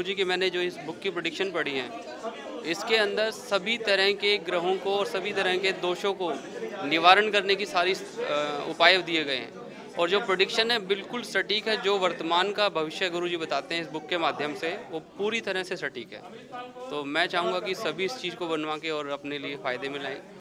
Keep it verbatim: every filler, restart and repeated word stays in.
Astrology की मैंने जो इस बुक की प्रेडिक्शन पढ़ी है, इसके अंदर सभी तरह के ग्रहों को और सभी तरह के दोषों को निवारण करने की सारी उपाय दिए गए हैं। और जो प्रेडिक्शन है बिल्कुल सटीक है। जो वर्तमान का भविष्य गुरुजी बताते हैं इस बुक के माध्यम से, वो पूरी तरह से सटीक है। तो मैं चाहूँगा कि सभी इस चीज़ को बनवा के और अपने लिए फ़ायदे में लाएँ।